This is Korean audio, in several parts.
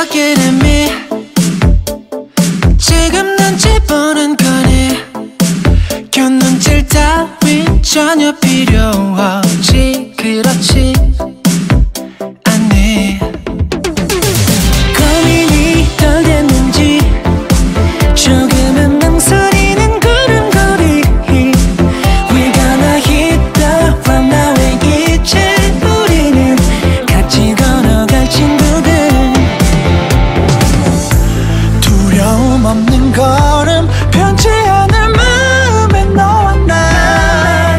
looking at me. 지금 눈치 보는 거니 곁눈질 따윈 전혀 필요 없지. 그렇지 않니. 고민이 덜됐는지 조금은 망설이는 걸음걸이. We're gonna hit the ground now. 이제 우리는 같이 걸어갈 친구들. 두려움 없는 걸음 편치 않을 마음에 너와 나.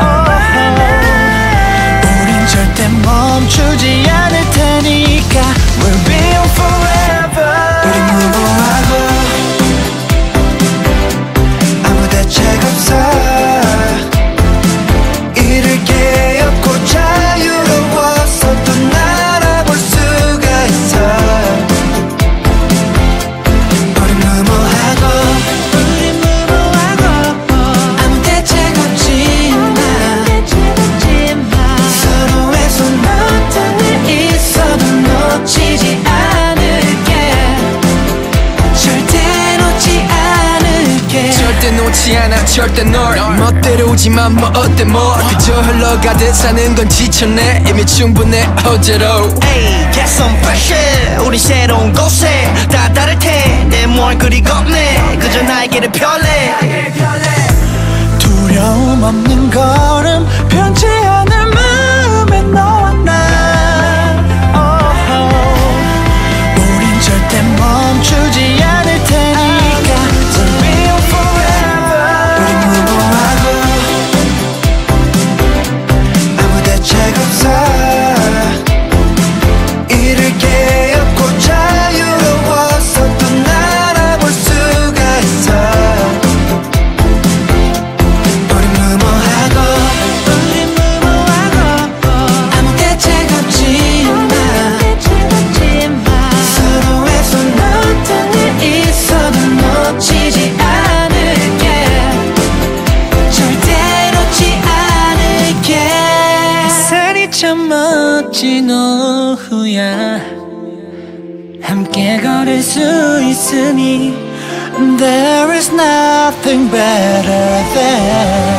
우린 절대 멈추지 않을 테니까. We'll be on forever. 우린 무모하고 아무 대책 없어. 잃을 게 없고 자유로워서 또 날아볼 수가 있어. 우린 무모하고 아무 대책 없지만 서로의 손 어떤 일 있어도 놓치지 않을게. 절대 놓지 않을게. 절대 놓지 않아 절대 널 멋대로 오지만 뭐 어때 뭐. 그저 흘러가듯 사는 건 지쳤네. 이미 충분해 어제로. Ay, get some fresh air. 우리 새로운 곳에 다 다를 테내 뭘 그리 겁내. 그저 나에게를 펼래. 두려움 없는 걸음 편치 않을 마음에 너와 나. 우린 절대 멈추지 않을 테니까. We'll be on forever. 우린 무모하고 아무 대책 없어. 잃을 게 없고 자유로워서 또 날아볼 수가 있어. 우린 무모하고 아무 대책 없지만 서로의 손 어떤 일 있어도 놓치지 않을게. 절대 놓지 않을게. 햇살이 참 멋진 오후야. 함께 걸을 수 있으니 There is nothing better than